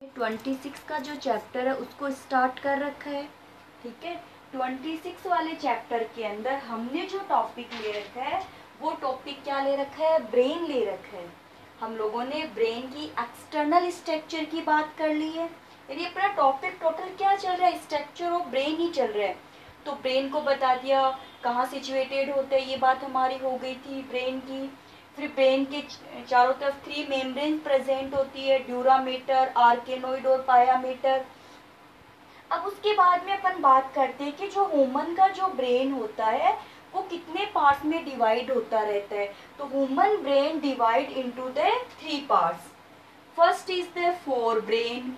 26 का जो चैप्टर है उसको स्टार्ट कर रखा है। ठीक है, 26 वाले चैप्टर के अंदर हमने जो टॉपिक ले रखा है वो टॉपिक क्या ले रखा है, ब्रेन ले रखा है। हम लोगों ने ब्रेन की एक्सटर्नल स्ट्रक्चर की बात कर ली है। यानी अपना टॉपिक टोटल क्या चल रहा है, स्ट्रक्चर ऑफ ब्रेन ही चल रहा है। तो ब्रेन को बता दिया कहाँ सिचुएटेड होता है, ये बात हमारी हो गई थी ब्रेन की। फिर ब्रेन के चारों तरफ 3 मेम्ब्रेन प्रेजेंट होती है, ड्यूरामेटर, आर्केनोइड और पायामेटर। अब उसके बाद में अपन बात करते हैं कि जो ह्यूमन का जो ब्रेन होता है वो कितने पार्ट्स में डिवाइड होता रहता है। तो human brain divide into the 3 parts. First is the forebrain,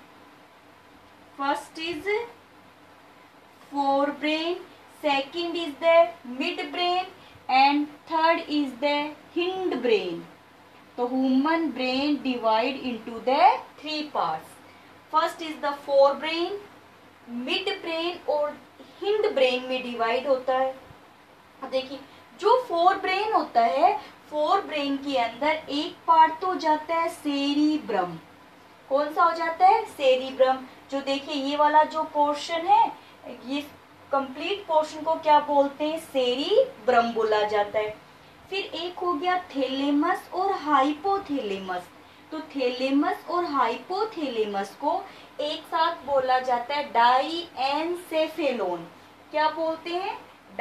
second is the mid brain and third is the hind brain. तो human brain divide into the 3 parts. First is the forebrain, mid brain और hind brain में divide होता है। देखिए जो fore brain होता है, fore brain के अंदर एक पार्ट तो हो जाता है सेरिब्रम। कौन सा हो जाता है, सेरिब्रम। जो देखिए ये वाला जो पोर्शन है, ये कंप्लीट पोर्शन को क्या बोलते हैं, सेरिब्रम बोला जाता है। फिर एक हो गया थैलेमस और हाइपोथैलेमस। तो थैलेमस और हाइपोथैलेमस को एक साथ बोला जाता है डाईएनसेफेलोन। क्या बोलते हैं,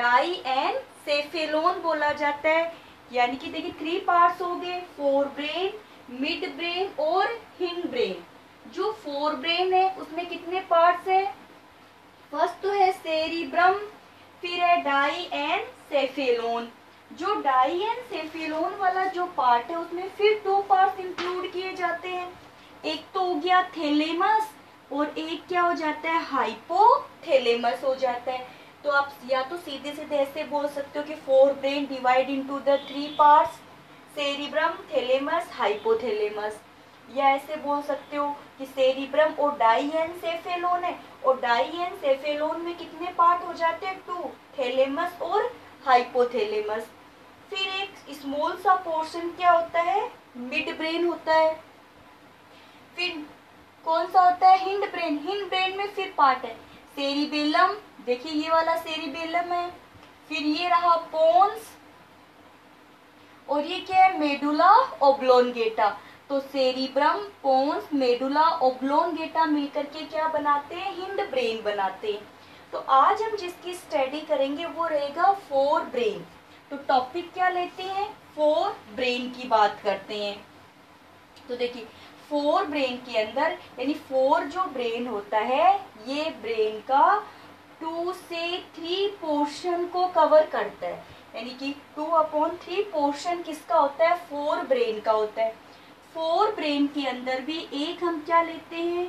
डाईएनसेफेलोन बोला जाता है। यानी कि देखिए 3 पार्ट्स हो गए, फोर ब्रेन, मिड ब्रेन और हिंड ब्रेन। जो फोर ब्रेन है उसमें कितने पार्ट्स है, फर्स्ट तो है सेरिब्रम, फिर है डाईएनसेफेलोन। जो डाईएनसेफेलोन वाला जो पार्ट है उसमें फिर 2 पार्ट्स इंक्लूड किए जाते हैं। एक तो हो गया थैलेमस और एक क्या हो जाता है, हाइपोथैलेमस हो जाता है। तो आप या तो सीधे सीधे ऐसे बोल सकते हो कि forebrain divide into the 3 parts, cerebrum, thalamus, hypothalamus. या ऐसे बोल सकते हो कि सेरिब्रम और डाईएनसेफेलोन है और डाईएनसेफेलोन में कितने पार्ट हो जाते हैं, 2, थैलेमस और हाइपोथैलेमस। फिर एक स्मॉल सा पोर्शन क्या होता है, मिड ब्रेन होता है। फिर कौन सा होता है, हिंड ब्रेन। हिंड ब्रेन में फिर पार्ट है सेरिबेलम, देखिए ये वाला सेरिबेलम है। फिर ये रहा पोन्स और ये क्या है, मेडुला ओब्लोंगेटा। तो सेरिब्रम, पोन्स, मेडुला ओब्लोंगेटा मिलकर के क्या बनाते हैं, हिंड ब्रेन बनाते हैं। तो आज हम जिसकी स्टडी करेंगे वो रहेगा फोर ब्रेन। तो टॉपिक क्या लेते हैं, फोर ब्रेन की बात करते हैं। तो देखिए फोर ब्रेन के अंदर यानी फोर जो ब्रेन होता है ये ब्रेन का 2 से 3 पोर्शन को कवर करता है। यानी कि 2/3 पोर्शन किसका होता है, फोर ब्रेन का होता है। फोर ब्रेन के अंदर भी एक हम क्या लेते हैं,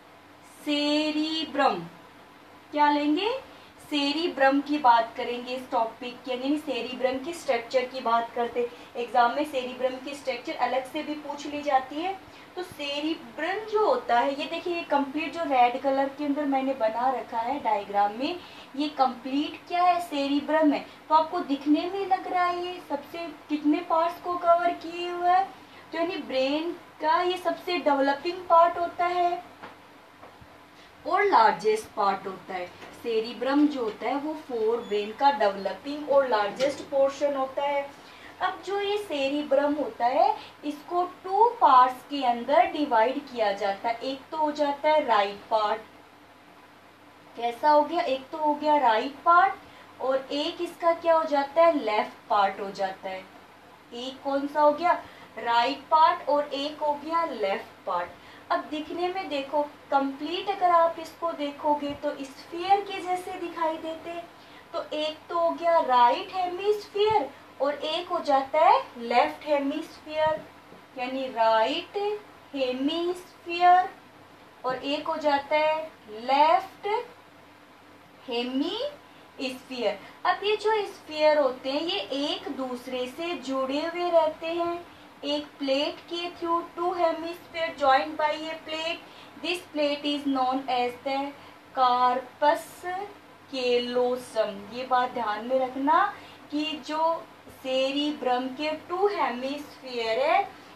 सेरिब्रम। क्या लेंगे, सेरिब्रम की बात करेंगे इस टॉपिक की, यानी सेरिब्रम की स्ट्रक्चर की बात करते। एग्जाम में सेरिब्रम की स्ट्रक्चर अलग से भी पूछ ली जाती है। तो सेरिब्रम जो होता है, ये देखिए ये कंप्लीट जो रेड कलर के अंदर मैंने बना रखा है डायग्राम में, ये कंप्लीट क्या है, सेरिब्रम है। तो आपको दिखने में लग रहा है ये सबसे कितने पार्ट्स को कवर किए हुआ है। तो यानी ब्रेन का ये सबसे डेवलपिंग पार्ट होता है और लार्जेस्ट पार्ट होता है। सेरिब्रम जो होता है वो फोर ब्रेन का डेवलपिंग और लार्जेस्ट पोर्शन होता है। अब जो ये सेरिब्रम होता है इसको 2 पार्ट्स के अंदर डिवाइड किया जाता है। एक तो हो जाता है राइट पार्ट, कैसा हो गया, एक तो हो गया राइट पार्ट और एक इसका क्या हो जाता है, लेफ्ट पार्ट हो जाता है। एक कौन सा हो गया, राइट पार्ट और एक हो गया लेफ्ट पार्ट। अब दिखने में देखो कंप्लीट अगर आप इसको देखोगे तो स्फीयर के जैसे दिखाई देते। तो एक तो हो गया राइट हेमिस्फीयर और एक हो जाता है लेफ्ट हेमिस्फीयर, यानी राइट हेमिस्फीयर और एक हो जाता है लेफ्ट हेमिस्फीयर। अब ये जो स्फीयर होते हैं ये एक दूसरे से जुड़े हुए रहते हैं एक प्लेट के through. 2 hemisphere joined by a plate, this plate is known as the corpus callosum. ये बात ध्यान में रखना कि जो सेरिब्रम के 2 हेमिस्फीयर है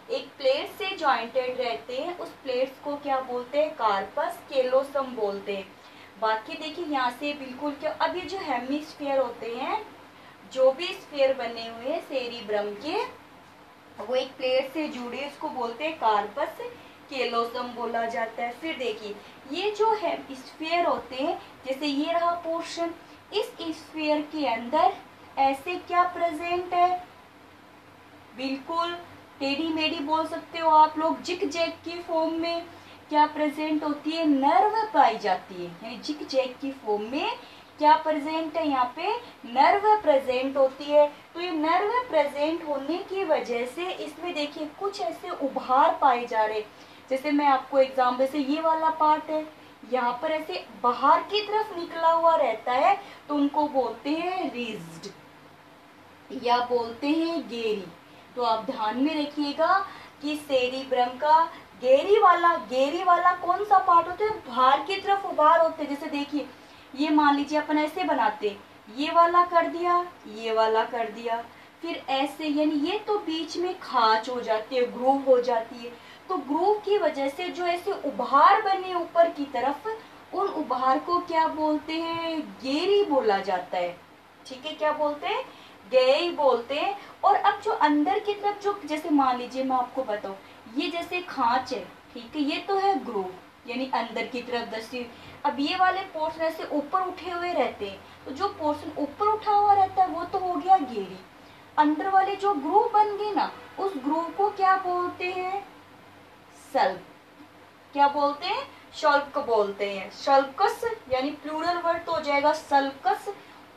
एक प्लेट से जॉइंटेड रहते हैं, उस प्लेट्स को क्या बोलते हैं? कार्पस केलोसम बोलते हैं। बाकी देखिए यहाँ से बिल्कुल क्या, अब ये जो हेमिस्फीयर होते हैं, जो भी स्फीयर बने हुए हैं सेरिब्रम के, वो एक प्लेट से जुड़े, इसको बोलते हैं कार्पस केलोसम बोला जाता है। फिर देखिए ये जो है स्फीयर होते हैं, जैसे ये रहा पोर्शन, इस स्फीयर के अंदर ऐसे क्या प्रेजेंट है? बिल्कुल टेढ़ी मेढ़ी बोल सकते हो आप लोग, जिग जैग की फॉर्म में क्या प्रेजेंट होती है? नर्व पाई जाती है। यानी जिग जैग की फॉर्म में क्या प्रेजेंट है? यहाँ पे नर्व प्रेजेंट होती है। तो ये नर्व प्रेजेंट होने की वजह से इसमें देखिए कुछ ऐसे उभार पाए जा रहे, जैसे मैं आपको एग्जाम्पल से ये वाला पार्ट है, यहाँ पर ऐसे बाहर की तरफ निकला हुआ रहता है, तो उनको बोलते हैं रिज्ड या बोलते हैं गेरी। तो आप ध्यान में रखिएगा कि सेरिब्रम का गेरी वाला कौन सा पार्ट होता है? बाहर की तरफ उभार होते हैं। जैसे देखिए ये मान लीजिए अपन ऐसे बनाते, ये वाला कर दिया, ये वाला कर दिया, फिर ऐसे, यानी ये तो बीच में खाच हो जाती है, ग्रूव हो जाती है। तो ग्रूव की वजह से जो ऐसे उभार बने ऊपर की तरफ, उन उभार को क्या बोलते हैं? गेरी बोला जाता है। ठीक है, क्या बोलते हैं? गेरी बोलते हैं। और अब जो अंदर की तरफ जो, जैसे मान लीजिए मैं आपको बताऊं, ये जैसे खांच है, ठीक है, ये तो है ग्रूव, यानी अंदर की तरफ दसी। अब ये वाले पोर्शन ऐसे ऊपर उठे हुए रहते हैं, तो जो पोर्शन ऊपर उठा हुआ रहता है वो तो हो गया गेरी। अंदर वाले जो ग्रूव बन गए ना, उस ग्रूव को क्या बोलते हैं? सल्क। क्या बोलते हैं? शल्क बोलते हैं। शल्कस यानी प्लूरल वर्ड तो हो जाएगा सल्कस,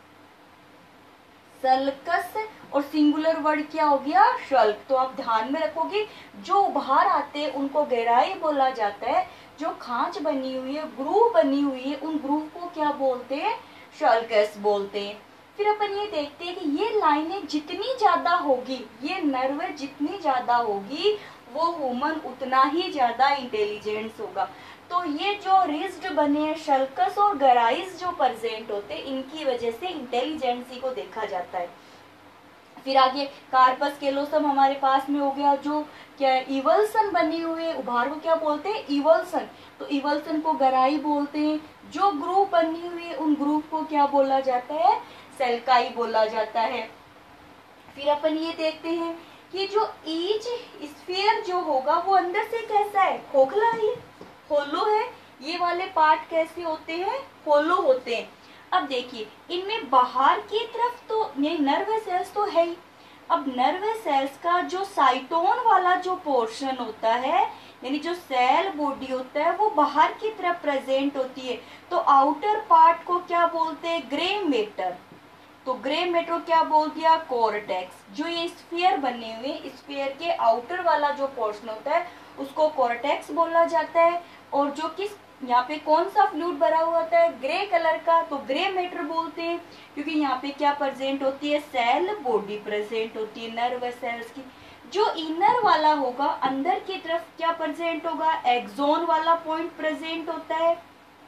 सल्कस, और सिंगुलर वर्ड क्या हो गया? शल्क। तो आप ध्यान में रखोगे, जो उभार आते हैं उनको गहराई बोला जाता है, जो खांच बनी हुई है, ग्रूव बनी हुई है, उन ग्रूव को क्या बोलते हैं? शल्कस बोलते हैं। फिर अपन ये देखते हैं कि ये लाइनें जितनी ज्यादा होगी, ये नर्व जितनी ज्यादा होगी, वो ह्यूमन उतना ही ज्यादा इंटेलिजेंस होगा। तो ये जो रिज्ड बने हैं, शल्कस और गराइज जो प्रेजेंट होते हैं, इनकी वजह से इंटेलिजेंसी को देखा जाता है। फिर आगे कार्पस केलोसम हमारे पास में हो गया, जो क्या है? इवल्सन बने हुए उभार को क्या बोलते हैं? इवल्सन। तो इवल्सन को गराई बोलते हैं। जो ग्रूव बनी हुई है, उन ग्रूव को क्या बोला जाता है? सेल्काई बोला जाता है। फिर अपन ये देखते हैं कि जो ईच स्फीयर जो होगा वो अंदर से कैसा है? खोखला है, होलो है। ये वाले पार्ट कैसे होते हैं? होलो होते हैं। अब देखिए इनमें बाहर की तरफ तो ये नर्व सेल्स तो है ही। अब नर्व सेल्स का जो साइटोन वाला जो पोर्शन होता है, यानी जो सेल बॉडी होता है, वो बाहर की तरफ प्रेजेंट होती है। तो आउटर पार्ट को क्या बोलते हैं? Grey matter. तो ग्रे मैटर क्या बोल दिया? कोर्टेक्स। जो ये स्फीयर बने हुए, स्फीयर के आउटर वाला जो पोर्शन होता है उसको कोर्टेक्स बोला जाता है। और जो किस यहाँ पे कौन सा फ्लूइड भरा हुआ होता है? ग्रे कलर का, तो ग्रे मैटर बोलते हैं, क्योंकि यहाँ पे क्या प्रेजेंट होती है? सेल बॉडी प्रेजेंट होती है नर्व सेल्स की। जो इनर वाला होगा, अंदर की तरफ क्या प्रेजेंट होगा? एक्सोन वाला पॉइंट प्रेजेंट होता है।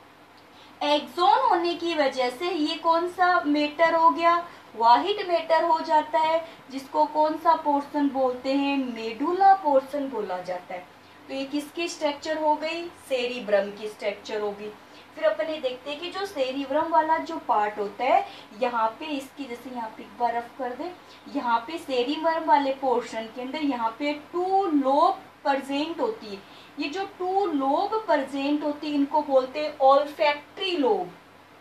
एक्सोन होने की वजह से ये कौन सा मैटर हो गया? वाहिड मैटर हो जाता है, जिसको कौन सा पोर्शन बोलते हैं? मेडुला पोर्शन बोला जाता है। तो ये किसकी स्ट्रक्चर हो गई? सेरिब्रम की स्ट्रक्चर होगी। फिर अपन ये देखते हैं कि जो सेरिब्रम वाला जो पार्ट होता है, यहाँ पे इसकी, जैसे यहाँ पे एक बार रफ कर दे, यहाँ पे सेरिब्रम वाले पोर्शन के अंदर यहाँ पे 2 लोब प्रेजेंट होती है। ये जो 2 लोब प्रेजेंट होती है, इनको बोलते हैं ऑल्फैक्टरी लोब।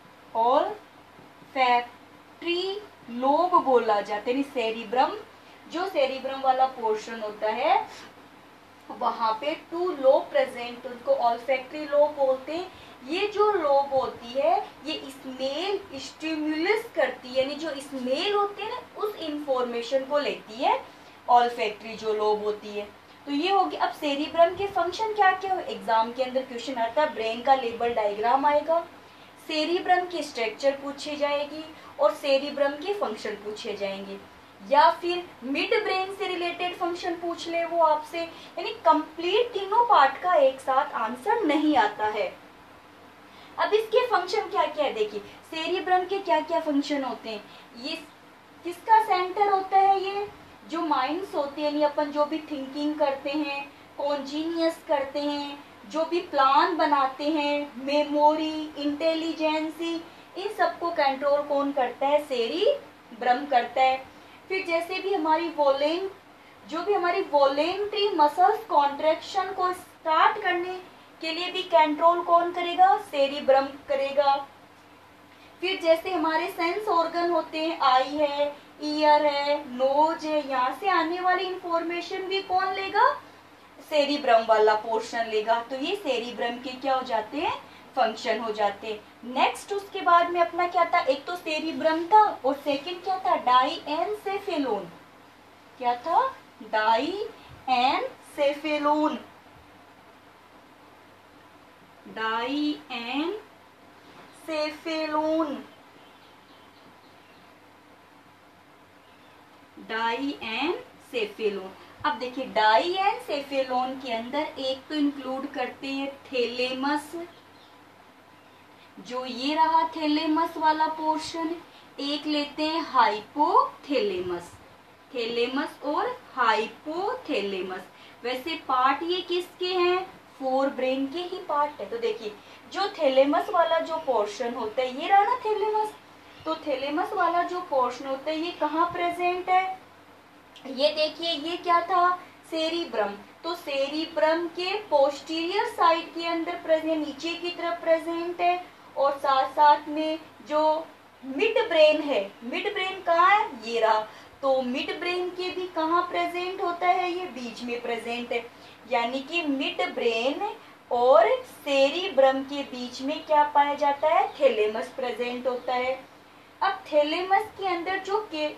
ऑल्फैक्टरी लोब बोला जाता है। सेरिब्रम, जो सेरिब्रम वाला पोर्शन होता है, वहां पे 2 लोब प्रेजेंट, उनको ऑल्फैक्टरी लोब बोलते हैं। ये जो लोब होती है, ये स्मेल स्टिमुलस करती है, यानी जो स्मेल होती है ना, उस इंफॉर्मेशन को लेती है ऑल्फैक्टरी जो लोब होती है। तो ये होगी। अब सेरिब्रम के फंक्शन क्या क्या हो? एग्जाम के अंदर क्वेश्चन आता है, ब्रेन का लेबल डायग्राम आएगा, सेरिब्रम की स्ट्रक्चर पूछी जाएगी और सेरिब्रम के फंक्शन पूछे जाएंगे, या फिर मिड ब्रेन से रिलेटेड फंक्शन पूछ ले वो आपसे। यानी कंप्लीट तीनों पार्ट का एक साथ आंसर नहीं आता है। अब इसके फंक्शन क्या क्या है? देखिए सेरिब्रम के क्या क्या फंक्शन होते हैं। ये किसका सेंटर होता है? ये जो माइंड्स होते हैं, यानी अपन जो भी थिंकिंग करते हैं, कॉन्जीनियस करते हैं, जो भी प्लान बनाते हैं, मेमोरी, इंटेलिजेंसी, इन सबको कंट्रोल कौन करता है? सेरिब्रम करता है। फिर जैसे भी हमारी वॉलेंट्री मसल्स कॉन्ट्रैक्शन को स्टार्ट करने के लिए भी कंट्रोल कौन करेगा? सेरिब्रम करेगा। फिर जैसे हमारे सेंस ऑर्गन होते हैं, आई है, ईयर है, नोज है, यहाँ से आने वाली इंफॉर्मेशन भी कौन लेगा? सेरिब्रम वाला पोर्शन लेगा। तो ये सेरिब्रम के क्या हो जाते हैं? फंक्शन हो जाते हैं। नेक्स्ट उसके बाद में अपना क्या था? एक तो सेरिब्रम था और सेकंड क्या था? डाईएनसेफेलोन। क्या था? डाईएनसेफेलोन। डाईएनसेफेलोन। डाईएनसेफेलोन। अब देखिए डाईएनसेफेलोन के अंदर एक तो इंक्लूड करते हैं थैलेमस, जो ये रहा थैलेमस वाला पोर्शन। एक लेते हैं हाइपोथैलेमस, थैलेमस और हाइपोथैलेमस। वैसे पार्ट ये किसके हैं? फोर ब्रेन के ही पार्ट है। तो देखिए जो थैलेमस वाला जो पोर्शन होता है, ये रहा ना थैलेमस, तो थैलेमस वाला जो पोर्शन होता है ये कहाँ प्रेजेंट है? ये देखिए ये क्या था? सेरिब्रम। तो सेरिब्रम के पोस्टीरियर साइड के अंदर प्रेजेंट, नीचे की तरफ प्रेजेंट है। और साथ साथ में जो मिड ब्रेन है, मिड ब्रेन कहाँ है? ये रहा। तो मिड ब्रेन के भी कहाँ प्रेजेंट होता है? ये बीच में प्रेजेंट है। यानी कि मिड ब्रेन और सेरिब्रम के बीच में क्या पाया जाता है? थैलेमस प्रेजेंट होता है। अब थैलेमस के अंदर जो के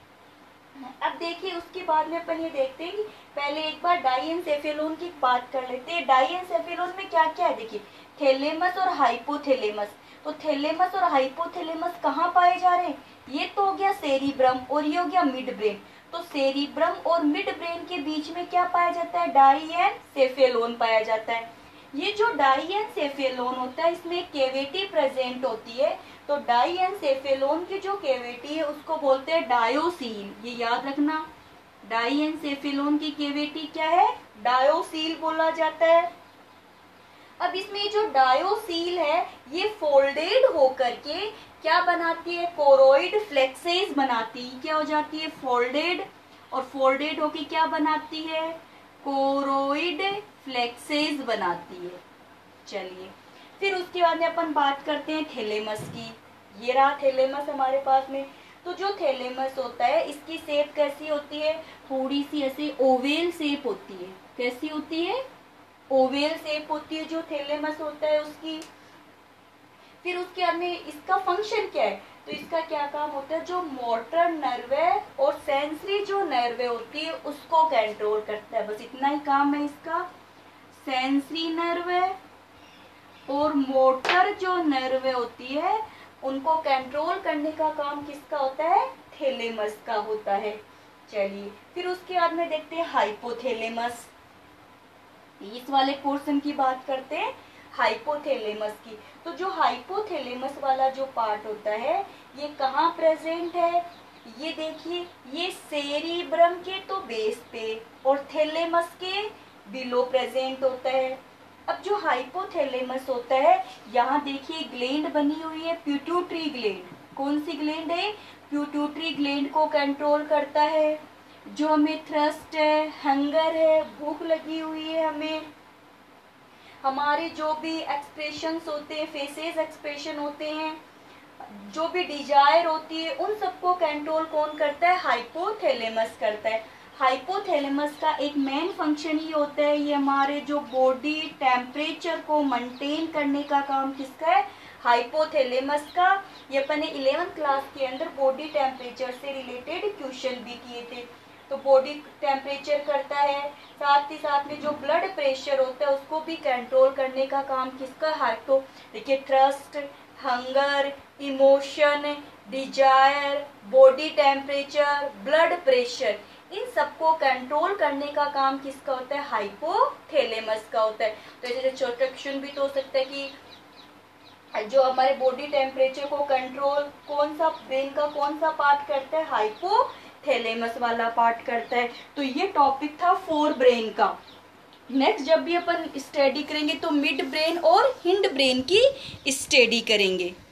अब देखिए उसके बाद में अपन ये देखते हैं कि पहले एक बार डाईएनसेफेलोन की बात कर लेते हैं। डाईएनसेफेलोन में क्या क्या है? देखिए थैलेमस और हाइपोथैलेमस। तो थैलेमस और हाइपोथैलेमस कहाँ पाए जा रहे हैं? ये तो हो गया सेरिब्रम और ये हो गया मिड ब्रेन। तो सेरिब्रम और मिड ब्रेन के बीच में क्या पाया जाता है? डाईएनसेफेलोन पाया जाता है। ये जो डाईएनसेफेलोन होता है इसमें केविटी प्रेजेंट होती है। तो डाईएनसेफेलोन की जो केविटी है उसको बोलते हैं डायोसील। ये याद रखना, डाईएनसेफेलोन की केविटी क्या है? डायोसील बोला जाता है। अब इसमें जो डायोसील है ये फोल्डेड होकर के क्या बनाती है? कोरोइड फ्लेक्सेस बनाती है। क्या हो जाती है? फोल्डेड। और फोल्डेड होके क्या बनाती है? कोरोइड फ्लेक्सेस बनाती है। चलिए फिर उसके बाद में अपन बात करते हैं थैलेमस की। ये रहा थैलेमस हमारे पास में। तो जो थैलेमस होता है इसकी शेप कैसी होती है? थोड़ी सी ऐसे ओवेल शेप होती है। कैसी होती है? ओवेल शेप होती है जो थैलेमस होता है उसकी। फिर उसके बाद में इसका फंक्शन क्या है? तो इसका क्या काम होता है? जो मोटर नर्वे और सेंसरी जो नर्वे होती है उसको कंट्रोल करता है। बस इतना ही काम है इसका। सेंसरी नर्वे और मोटर जो नर्वे होती है उनको कंट्रोल करने का काम किसका होता है? थैलेमस का होता है। चलिए फिर उसके बाद में देखते हैं हाइपोथैलेमस। इस वाले पोर्शन की बात करते हैं, हाइपोथैलेमस की। तो जो हाइपोथैलेमस वाला जो पार्ट होता है ये कहाँ प्रेजेंट है? ये देखिए ये सेरिब्रम के तो बेस पे और थैलेमस के बिलो प्रेजेंट होता है। अब जो हाइपोथैलेमस होता है यहाँ देखिए ग्लैंड बनी हुई है, पिट्यूटरी ग्लैंड। कौन सी ग्लैंड है? पिट्यूटरी ग्लैंड को कंट्रोल करता है। जो हमें थ्रस्ट है, हंगर है, भूख लगी हुई है, हमें हमारे जो भी एक्सप्रेशंस होते हैं, फेसेस एक्सप्रेशन होते हैं, जो भी डिजायर होती है, उन सबको कंट्रोल कौन करता है? हाइपोथैलेमस करता है। हाइपोथैलेमस का एक मेन फंक्शन ये होता है, ये हमारे जो बॉडी टेम्परेचर को मेंटेन करने का काम किसका है? हाइपोथैलेमस का। ये अपने 11th क्लास के अंदर बॉडी टेम्परेचर से रिलेटेड क्वेश्चन भी किए थे। तो बॉडी टेम्परेचर करता है, साथ ही साथ में जो ब्लड प्रेशर होता है उसको भी कंट्रोल करने का काम किसका? हाइपो। देखिए thirst, hunger, emotion, desire, body temperature, blood pressure, इन सबको कंट्रोल करने का काम किसका होता है? हाइपोथैलेमस का होता है। तो जैसे छोटा क्वेश्चन भी तो हो सकता है कि जो हमारे बॉडी टेम्परेचर को कंट्रोल कौन सा ब्रेन का कौन सा पार्ट करता है? हाइपोथैलेमस थैलेमस वाला पार्ट करता है। तो ये टॉपिक था फोर ब्रेन का। नेक्स्ट जब भी अपन स्टडी करेंगे तो मिड ब्रेन और हिंड ब्रेन की स्टडी करेंगे।